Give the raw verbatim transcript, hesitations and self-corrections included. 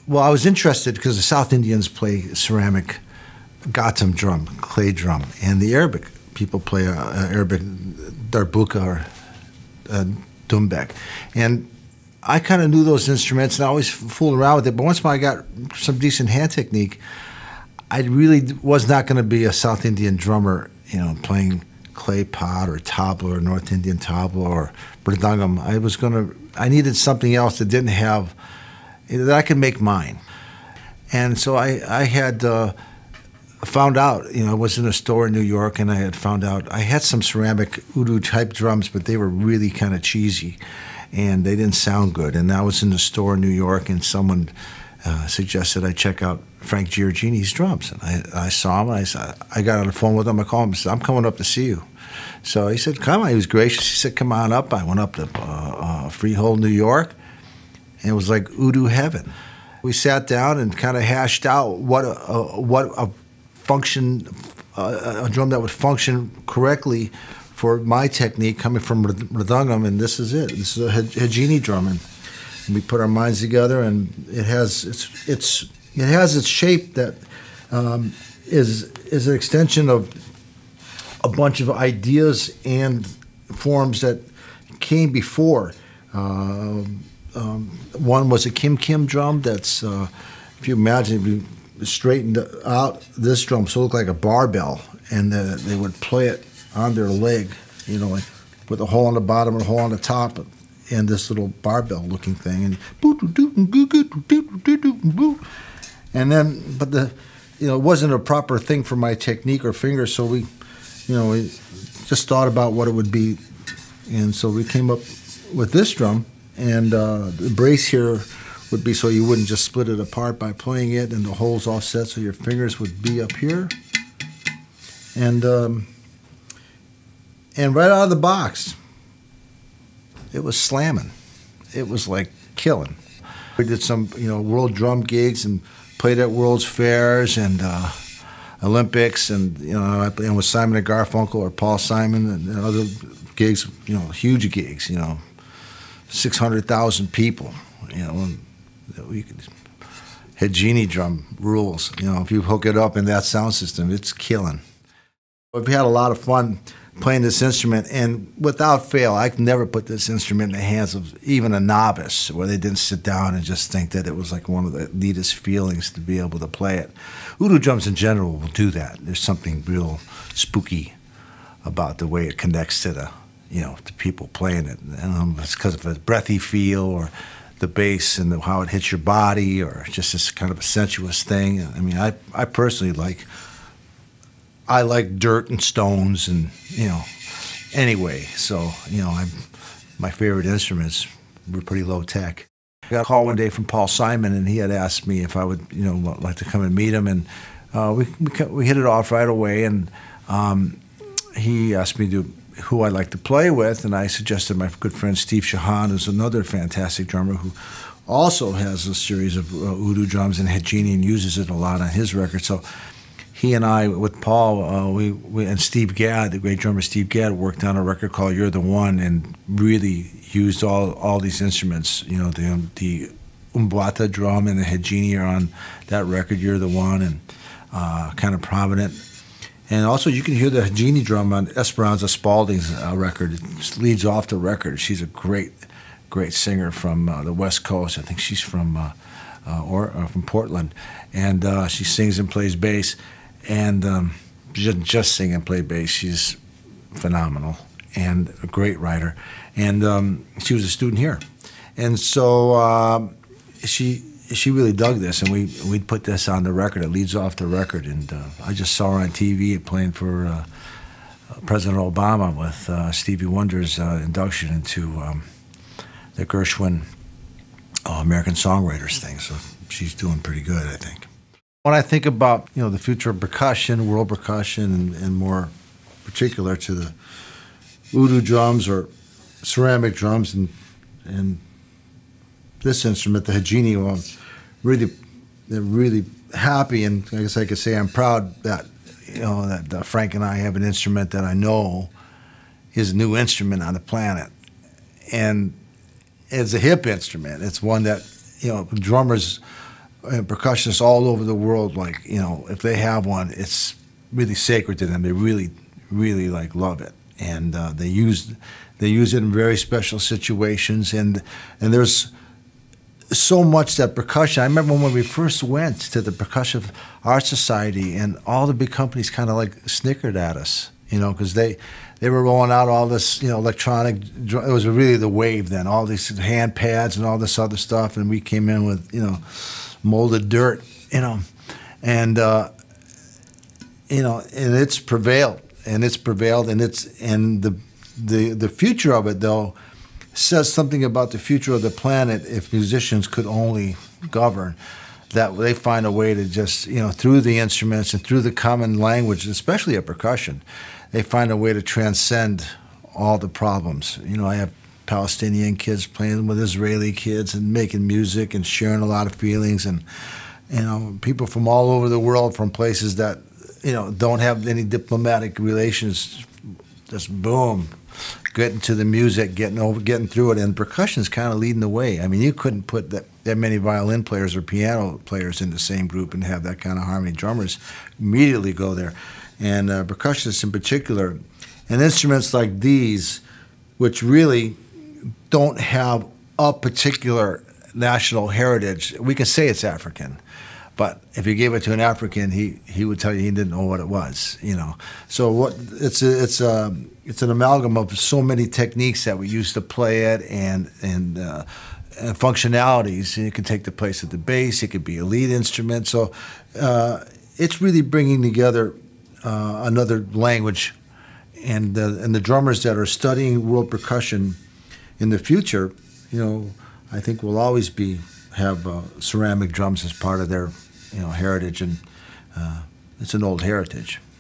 well, I was interested because the South Indians play ceramic Ghatam drum, clay drum, and the Arabic people play a, a Arabic darbuka or uh, dumbek. And I kind of knew those instruments, and I always fooled around with it. But once I got some decent hand technique, I really was not going to be a South Indian drummer, you know, playing clay pot or tabla or North Indian tabla or mridangam. I was going to, I needed something else that didn't have, that I could make mine. And so I, I had uh, found out, you know, I was in a store in New York, and I had found out, I had some ceramic U D U type drums, but they were really kind of cheesy, and they didn't sound good. And I was in the store in New York, and someone uh, suggested I check out Frank Giorgini's drums. And I, I saw him, and I, said, I got on the phone with him, I called him and said, I'm coming up to see you. So he said, come on. He was gracious. He said, come on up. I went up to uh, uh, Freehold, New York, and it was like U D U heaven. We sat down and kind of hashed out what a, a, what a function, uh, a drum that would function correctly for my technique coming from mridangam, and this is it. This is a Hajini drum, and we put our minds together, and it has it's it's it has its shape that um, is is an extension of a bunch of ideas and forms that came before. Uh, um, one was a Kim Kim drum. That's uh, if you imagine, if you straightened out this drum so it looked like a barbell, and uh, they would play it on their leg, you know, like with a hole on the bottom and a hole on the top, and this little barbell-looking thing, and and then, but the, you know, it wasn't a proper thing for my technique or fingers, so we, you know, we just thought about what it would be, and so we came up with this drum, and uh, the brace here would be so you wouldn't just split it apart by playing it, and the holes offset so your fingers would be up here, and um, and right out of the box, it was slamming. It was like killing. We did some, you know, world drum gigs and played at World's Fairs and uh, Olympics, and you know, I played with Simon and Garfunkel or Paul Simon and, and other gigs, you know, huge gigs, you know, six hundred thousand people, you know, and we could, Hajini drum rules, you know, if you hook it up in that sound system, it's killing. We've had a lot of fun playing this instrument, and without fail, I could never put this instrument in the hands of even a novice where they didn't sit down and just think that it was like one of the neatest feelings to be able to play it. U D U drums in general will do that. There's something real spooky about the way it connects to the, you know, to people playing it. And um, it's because of the breathy feel or the bass and the, how it hits your body, or just this kind of a sensuous thing. I mean, I, I personally like I like dirt and stones, and you know, anyway. So you know, I'm my favorite instruments were pretty low tech. I got a call one day from Paul Simon, and he had asked me if I would, you know, like to come and meet him, and uh, we, we we hit it off right away. And um, he asked me to who I like to play with, and I suggested my good friend Steve Shahan, who's another fantastic drummer who also has a series of uh, U D U drums and Hajini and uses it a lot on his record. So he and I, with Paul, uh, we, we and Steve Gadd, the great drummer Steve Gadd, worked on a record called "You're the One" and really used all all these instruments. You know, the um, the umbwata drum and the Hajini are on that record, "You're the One," and uh, kind of prominent. And also, you can hear the Hajini drum on Esperanza Spalding's uh, record. It leads off the record. She's a great, great singer from uh, the West Coast. I think she's from uh, uh, or uh, from Portland, and uh, she sings and plays bass. And um, just, just sing and play bass. She's phenomenal and a great writer. And um, she was a student here. And so uh, she she really dug this, and we we'd put this on the record. It leads off the record. And uh, I just saw her on T V playing for uh, President Obama with uh, Stevie Wonder's uh, induction into um, the Gershwin uh, American Songwriters thing. So she's doing pretty good, I think. When I think about, you know, the future of percussion, world percussion, and, and more particular to the U D U drums or ceramic drums, and and this instrument, the Hajini, well, I'm really, really happy, and I guess I could say I'm proud that, you know, that uh, Frank and I have an instrument that I know is a new instrument on the planet, and it's a hip instrument. It's one that, you know, drummers and percussionists all over the world, like, you know, if they have one, it's really sacred to them. They really, really like love it, and uh, they use they use it in very special situations. And and there's so much that percussion. I remember when we first went to the Percussion Art Society, and all the big companies kind of like snickered at us, you know, because they they were rolling out all this, you know, electronic. It was really the wave then, all these hand pads and all this other stuff, and we came in with, you know, molded dirt, you know, and uh, you know, and it's prevailed, and it's prevailed, and it's and the the the future of it though says something about the future of the planet. If musicians could only govern, that they find a way to just, you know, through the instruments and through the common language, especially a percussion, they find a way to transcend all the problems. You know, I have Palestinian kids playing with Israeli kids and making music and sharing a lot of feelings, and, you know, people from all over the world, from places that, you know, don't have any diplomatic relations, just boom, getting to the music, getting over, getting through it, and percussion is kind of leading the way. I mean, you couldn't put that, that many violin players or piano players in the same group and have that kind of harmony. Drummers immediately go there, and uh, percussionists in particular, and instruments like these, which really don't have a particular national heritage. We can say it's African, but if you gave it to an African, he, he would tell you he didn't know what it was, you know. So what it's a, it's a, it's an amalgam of so many techniques that we use to play it, and and, uh, and functionalities. And it can take the place of the bass. It could be a lead instrument. So uh, it's really bringing together uh, another language, and the, and the drummers that are studying world percussion in the future, you know, I think will always be have uh, ceramic drums as part of their, you know, heritage, and uh, it's an old heritage.